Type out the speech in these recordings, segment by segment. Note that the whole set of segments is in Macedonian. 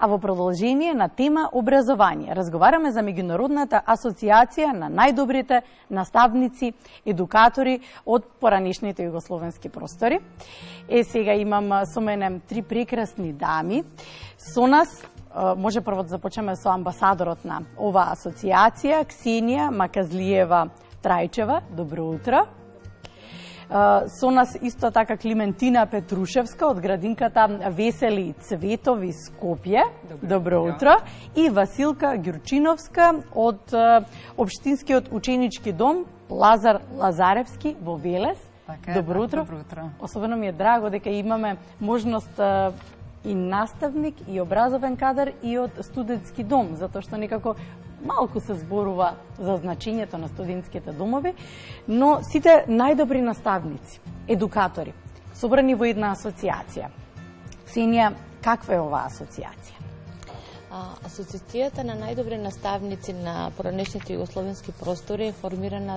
а во продолжение на тема образование разговараме за меѓународната асоциација на најдобрите наставници, едукатори од поранешните југословенски простори. Сега имам со мене три прекрасни дами. Со нас може прво да започнеме со амбасадорот на оваа асоциација, Ксенија Маказлиева Трајчева. Добро утро. Со нас исто така Климентина Петрушевска од градинката Весели Цветови Скопје. Добро утро. И Василка Ѓурчиновска од Општинскиот ученички дом Лазар Лазаревски во Велес. Добро утро. Особено ми е драго дека имаме можност и наставник, и образовен кадар, и од студентски дом, затоа што некако малку се зборува за значењето на студентските домови, но сите најдобри наставници, едукатори, собрани во една асоциација. Ксенија, каква е оваа асоциација? Асоциацијата на најдобри наставници на поранешните југословенски простори е формирана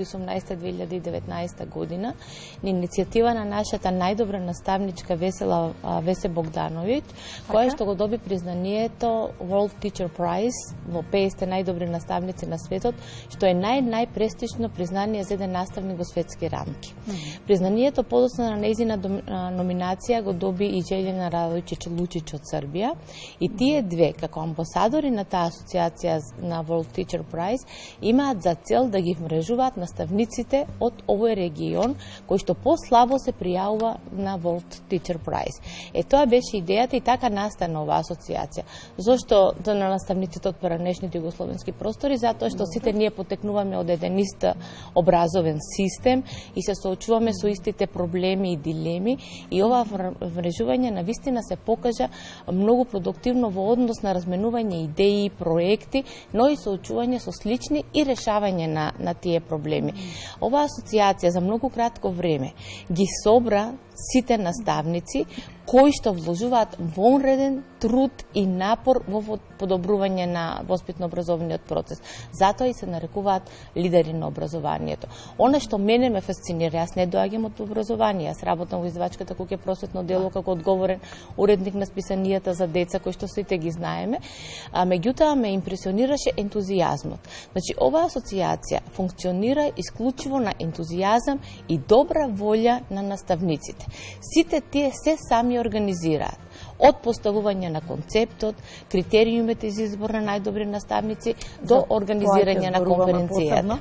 2018-2019 година на иницијатива на нашата најдобра наставничка Весе Богдановиќ, која што го доби признанието World Teacher Prize во 50 најдобри наставници на светот, што е најпрестижно признание за еден наставник во светски рамки. Признанието подоцна на нејзина номинација го доби и Желјана Радојчиќ Лучиќ од Србија, и тие две како амбасадори на таа асоциација на World Teacher Prize имаат за цел да ги вмрежуваат наставниците од овој регион кој што послабо се пријавува на World Teacher Prize. Тоа беше идејата и така настана оваа асоциација. Зошто на наставниците од поранешните југословенски простори? Затоа што сите ние потекнуваме од еден ист образовен систем и се соочуваме со истите проблеми и дилеми, и оваа вмрежување навистина се покажа многу продуктивно во однос на разменување идеи, проекти, но и соочување со слични и решавање на тие проблеми. Оваа асоциација за многу кратко време ги собра сите наставници кои што вложуваат вонреден труд и напор во подобрување на воспитно-образовниот процес. Затоа и се нарекуваат лидери на образованието. Она што мене ме фасцинира, јас не доаѓам од образование, јас работам во издавачката куќа Просветно дело како одговорен уредник на списанијата за деца кои што сите ги знаеме, меѓутоа ме импресионираше ентузијазмот. Значи, оваа асоциација функционира исклучиво на ентузијазам и добра волја на наставниците. Сите тие се сами организираат. Од поставување на концептот, критериумите за избор на најдобри наставници до организирање на конференцијата.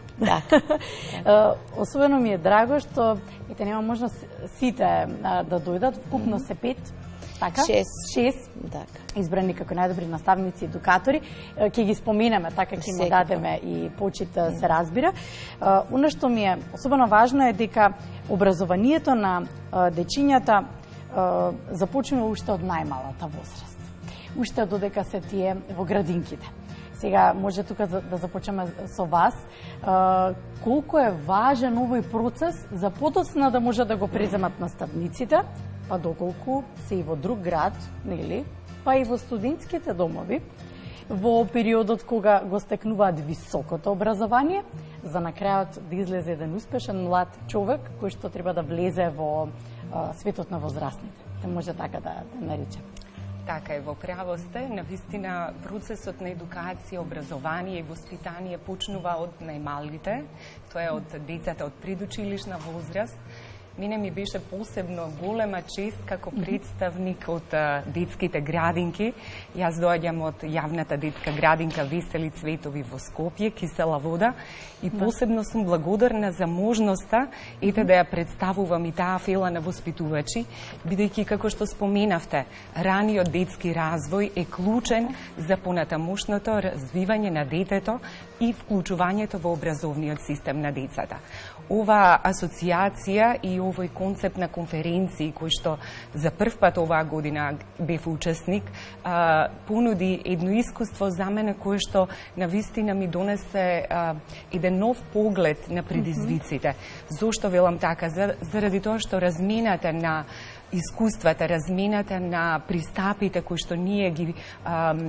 Особено ми е драго што нема можност сите да дојдат, вкупно се 5. Така? 6 избрани како најдобри наставници и едукатори. Ќе ги споменеме, така ќе му дадеме и почит се разбира. Оно што ми е особено важно е дека образованието на дечињата започнува уште од најмалата возраст. Уште додека се тие во градинките. Сега може тука да започнеме со вас. Колку е важен овој процес за подоцна да може да го преземат наставниците, па доколку се и во друг град, нели, па и во студентските домови, во периодот кога го стекнуваат високото образование, за на крајот да излезе еден успешен млад човек кој што треба да влезе во светот на возрастните. Те може така да наречем. Така е, во право сте. Навистина, процесот на едукација, образование и воспитание почнува од најмалите. Тоа е од децата од предучилишна возраст. Мене ми беше посебно голема чест како представник од детските градинки. Јас доаѓам од јавната детска градинка Весели Цветови во Скопје, Кисела вода, и посебно сум благодарна за можноста да ја представувам и таа фела на воспитувачи, бидејќи како што споменавте, раниот детски развој е клучен за понатамошното развивање на детето и вклучувањето во образовниот систем на децата. Ова асоциација и овој концепт на конференции, кој што за прв пат оваа година бев учесник, понуди едно искуство за мене кое што навистина ми донесе еден нов поглед на предизвиците. Зошто велам така? Заради тоа што размената на искуствата, размената на пристапите кои што ние ги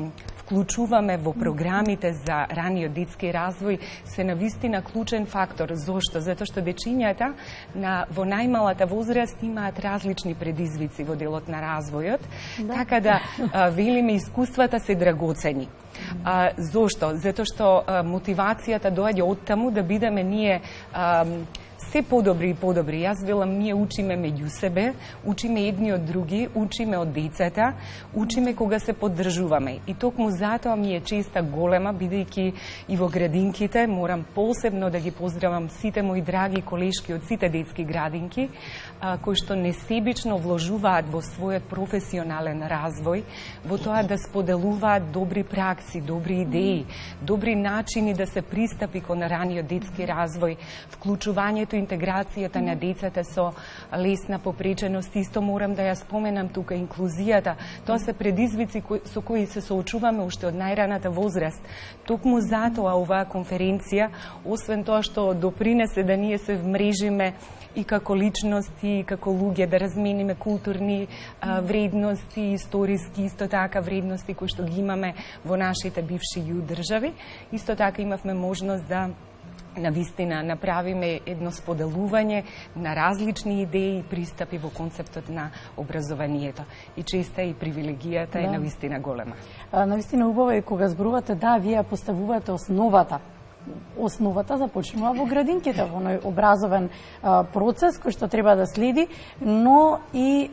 вклучуваме во програмите за раниот детски развој се навистина клучен фактор. Зошто? Затоа што дечињата во најмалата возраст имаат различни предизвици во делот на развојот, така да велиме искуствата се драгоцени. Зошто? Затоа што мотивацијата доаѓа од таму да бидеме ние се подобри и подобри. Јас велам, ние учиме меѓу себе, учиме едни од други, учиме од децата, учиме кога се поддржуваме. И токму затоа ми е честа голема, бидејќи и во градинките, морам посебно да ги поздравам сите мои драги колешки од сите детски градинки, кои што несебично вложуваат во својот професионален развој, во тоа да споделуваат добри пракси, добри идеи, добри начини да се пристапи кон раниот детски развој, вклучувањето и интеграцијата на децата со лесна попреченост. Исто морам да ја споменам тука инклузијата. Тоа се предизвици со кои се соочуваме уште од најраната возраст. Токму затоа оваа конференција, освен тоа што допринесе да ние се вмрежиме и како личности, и како луѓе, да размениме културни вредности, историски, исто така вредности кои што ги имаме во нашите бивши ју држави. Исто така имавме можност да навистина направиме едно споделување на различни идеи и пристапи во концептот на образованието. И честа и привилегијата е навистина голема. Навистина убаво е кога зборувате, вие поставувате основата. Основата започнува во градинките, во оној образовен процес кој што треба да следи, но и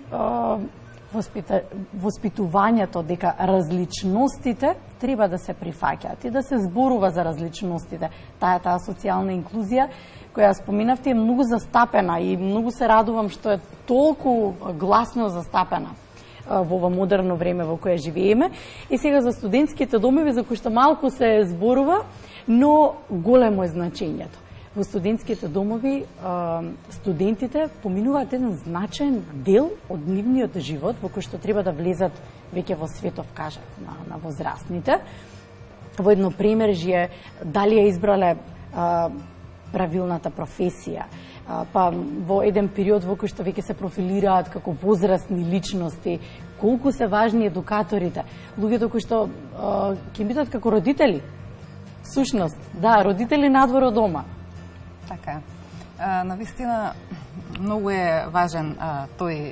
воспитувањето дека различностите треба да се прифаќаат и да се зборува за различностите. Таа социјална инклузија која споминавте е многу застапена и многу се радувам што е толку гласно застапена во ова модерно време во кое живееме. И сега за студентските домови, за кои што малку се зборува, но големо е значењето. Во студентските домови студентите поминуваат еден значаен дел од нивниот живот во кој што треба да влезат веќе во светов, кажат, на возрастните. Во едно премержје, дали ја избрале правилната професија, па во еден период во кој што веќе се профилираат како возрастни личности, колку се важни едукаторите, луѓето кои што ќе бидат како родители. Сушност, родители надвор од дома. Така. Навистина, многу е важен тој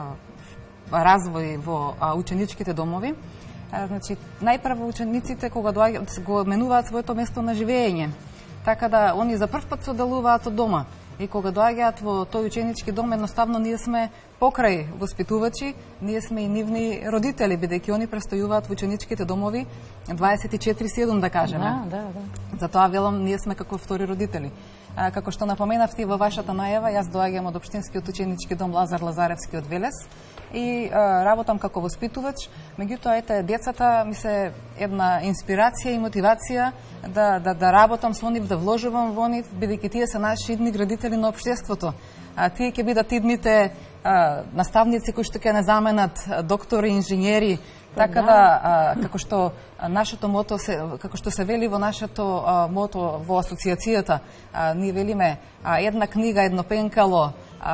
развој во ученичките домови. Значи, најпрво учениците кога доаѓаат го менуваат своето место на живење. Така да они за прв пат соделуваат од дома. И кога доаѓаат во тој ученички дом, едноставно ние сме покрај воспитувачи, ние сме и нивни родители, бидејќи они престојуваат во ученичките домови 24/7, да кажеме. Да. Затоа велам, ние сме како втори родители. Како што напоменавте во вашата најава, јас доаѓам од Општинскиот ученички дом Лазар Лазаревски од Велес и работам како воспитувач. Меѓутоа, ете, децата ми се една инспирација и мотивација да работам со нив, да вложувам во нив, бидејќи тие се наши идни градители на општеството. Тие ќе бидат идните наставници кои што ќе не заменат доктори, инженери. Така да, како што нашето мото како што се вели во нашето мото во асоциацијата, ние велиме една книга, едно пенкало,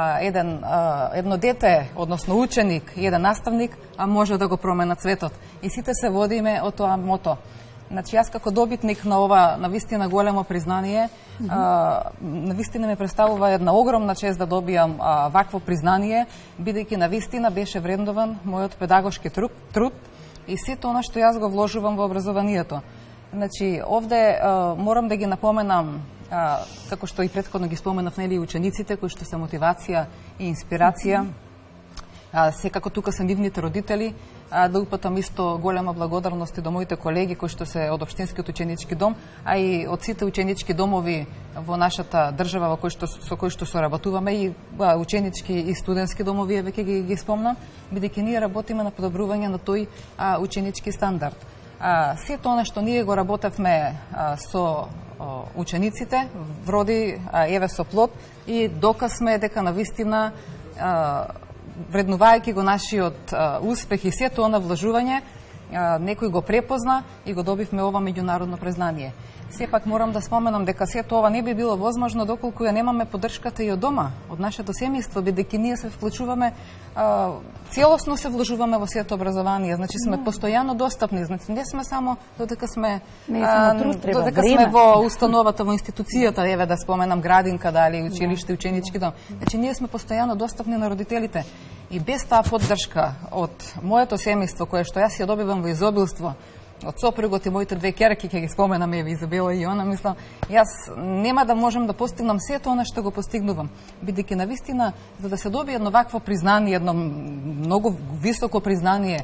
едно дете, односно ученик и еден наставник, може да го променат светот. И сите се водиме од тоа мото. Значи, јас како добитник на ова навистина големо признание, навистина ме представува една огромна чест да добијам вакво признание, бидејќи навистина беше вреднован мојот педагошки труд и сето она што јас го вложувам во образованието. Значи, овде морам да ги напоменам, како што и претходно ги споменав, нели, учениците кои што се мотивација и инспирација. Секако тука се нивните родители, да упатам исто голема благодарност и до моите колеги кои што се од Општинскиот ученички дом, а и од сите ученички домови во нашата држава со кои што соработуваме, и ученички и студентски домови, веќе ги спомнам, бидејќи ние работиме на подобрување на тој ученички стандард. Сето она што ние го работевме со учениците вроди еве со плод и доказ сме дека навистина вреднувајќи го нашиот успех и сето она вложување, некој го препозна и го добивме ова меѓународно признание. Сепак морам да споменам дека сето ова не би било возможно доколку ја немаме поддршката и од дома, од нашето семејство, бидејќи ние се вклучуваме, целосно се вложуваме во сето образование, значи сме постојано достапни, значи не сме само додека сме сме во установата, во институцијата, еве да споменам градинка, дали училиште, ученички дом. Значи ние сме постојано достапни на родителите. И без таа поддршка од моето семејство, кое што јас ја добивам во изобилство, од сопругот и моите две ќерки, ќе ги споменаме, еве Изабела и Јона, мислам, јас нема да можам да постигнам сето она што го постигнувам, бидејќи навистина за да се добие едно вакво признание, едно многу високо признание,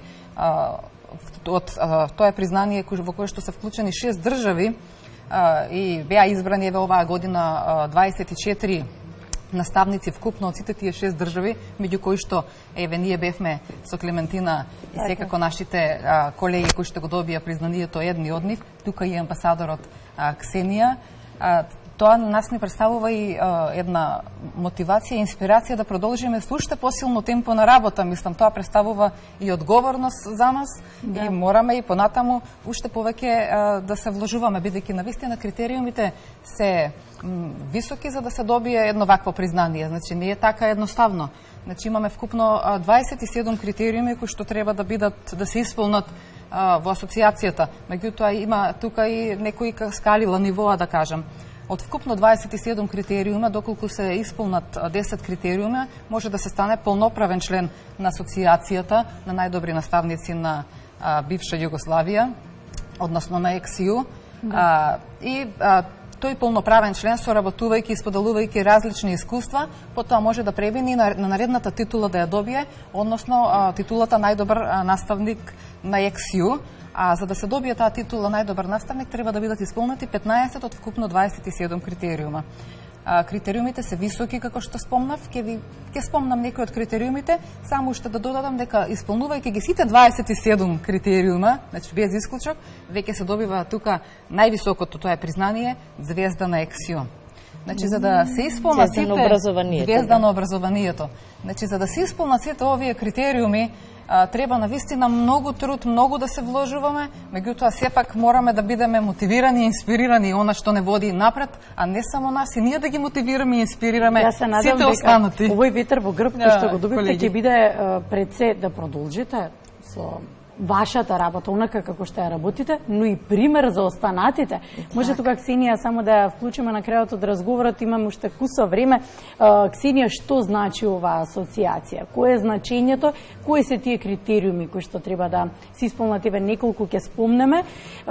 тоа е признание во кое што се вклучени 6 држави и беа избрани еве оваа година 24 наставници вкупно од сите тие 6 држави, меѓу кои што еве ние бевме со Клементина и секако нашите колеги кои што го добија признанието, едни од нив, тука и амбасадорот Ксенија. Тоа нас ни представува и една мотивација и инспирација да продолжиме со уште посилно темпо на работа. Мислам, тоа представува и одговорност за нас и мораме и понатаму уште повеќе да се вложуваме, бидејќи навистина критериумите се високи за да се добие едно вакво признание. Значи не е така едноставно. Значи имаме вкупно 27 критериуми кои што треба да бидат да се исполнат во асоциацијата. Меѓутоа има тука и некои скалила нивоа, да кажам. Од вкупно 27 критериума, доколку се исполнат 10 критериума, може да се стане полноправен член на асоциацијата на најдобри наставници на бивша Југославија, односно на ексију. Тој полноправен член, соработувајќи и споделувајќи различни искуства, потоа може да премини на наредната титула да ја добие, односно титулата најдобар наставник на ексију. А за да се добие таа титула најдобар наставник, треба да бидат исполнети 15 од вкупно 27 критериума. Критериумите се високи, како што спомнав, ќе спомнам некои од критериумите, само уште да додадам дека исполнувајќи ги сите 27 критериума, значи без исклучок, веќе се добива тука највисокото, тоа е признание, звезда на ексију. Значи за да се исполнат сите звезда на образованието. Значи за да се исполнат сите овие критериуми, треба навистина многу труд, многу да се вложуваме, меѓутоа сепак мораме да бидеме мотивирани и инспирирани она што не води напред, а не само нас, и ние да ги мотивираме и инспирираме сите останати. Овој ветер во грб што го добивте ќе биде пред се да продолжите со вашата работа, онака како што ја работите, но и пример за останатите. Може тука, Ксенија, само да ја вклучиме на крајот од разговорот, имаме уште кусо време. Ксенија, што значи оваа асоциација? Кое е значењето? Кои се тие критериуми кои што треба да се исполнат? Еве неколку ќе спомнеме.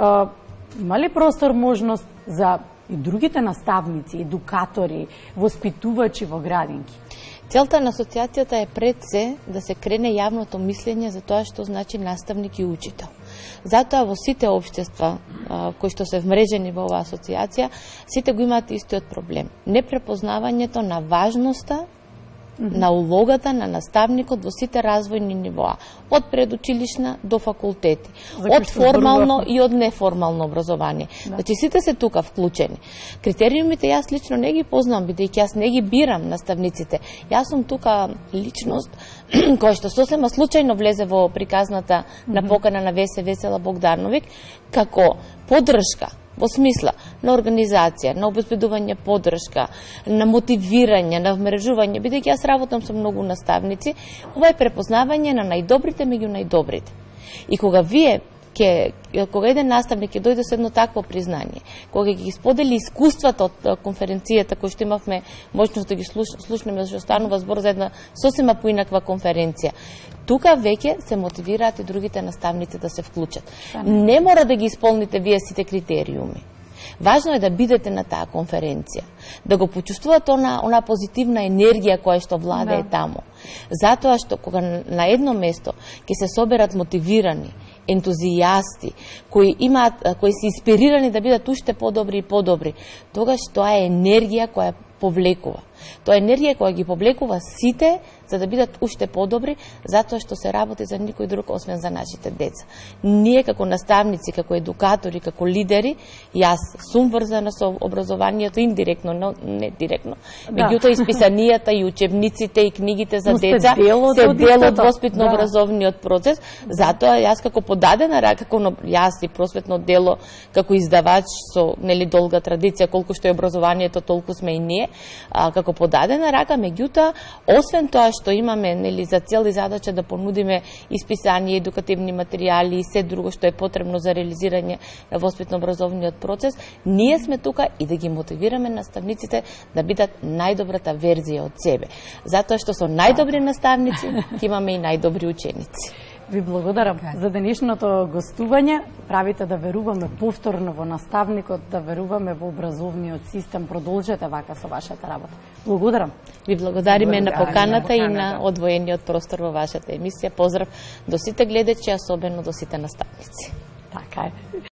Има ли простор, можност за и другите наставници, едукатори, воспитувачи во градинки? Целта на асоциацијата е пред се да се крене јавното мислење за тоа што значи наставник и учител. Затоа во сите општества кои што се вмрежени во оваа асоциација, сите го имаат истиот проблем. Непрепознавањето на важноста на улогата на наставникот во сите развојни нивоа, од предучилишна до факултети, од формално и од неформално образование. Значи сите се тука вклучени. Критериумите јас лично не ги познам, бидејќи јас не ги бирам наставниците. Јас сум тука личност која што сосема случајно влезе во приказната на покана на Весела Богдановиќ како поддршка во смисла на организација, на обезбедување поддршка, на мотивирање, на вмрежување, бидејќи јас работам со многу наставници, ова е препознавање на најдобрите меѓу најдобрите. И кога кога еден наставник ќе дојде со едно такво признание, кога ќе ги сподели искуствата од конференцијата кој што имавме можност да ги слушнеме, што станува збор за една сосема поинаква конференција, тука веќе се мотивираат и другите наставници да се вклучат. Не мора да ги исполните вие сите критериуми. Важно е да бидете на таа конференција, да го почувствувате она позитивна енергија која што владее таму. Затоа што кога на едно место ќе се соберат мотивирани, ентузијасти, кои се инспирирани да бидат уште подобри и подобри, тогаш тоа е енергија која повлекува. Тоа е енергија која ги повлекува сите за да бидат уште подобри, затоа што се работи за никој друг освен за нашите деца. Ние како наставници, како едукатори, како лидери, јас сум врзана со образованието индиректно, но не директно. Меѓутоа исписанијата и учебниците и книгите за деца се дел од воспитно-образовниот процес, затоа јас како подадена рака, како јас и просветно дело, како издавач со нели долга традиција, колку што е образованието, толку сме и ние, како подадена рака, меѓутоа освен тоа што имаме нели за цел и задача да понудиме исписание, едукативни материјали и се друго што е потребно за реализирање на воспитно-образовниот процес, ние сме тука и да ги мотивираме наставниците да бидат најдобрата верзија од себе. Затоа што со најдобри наставници ќе имаме и најдобри ученици. Ви благодарам за денешното гостување. Правите да веруваме повторно во наставникот, да веруваме во образовниот систем. Продолжете вака со вашата работа. Благодарам. Ви благодариме на поканата и на одвоениот простор во вашата емисија. Поздрав до сите гледачи, особено до сите наставници. Така е.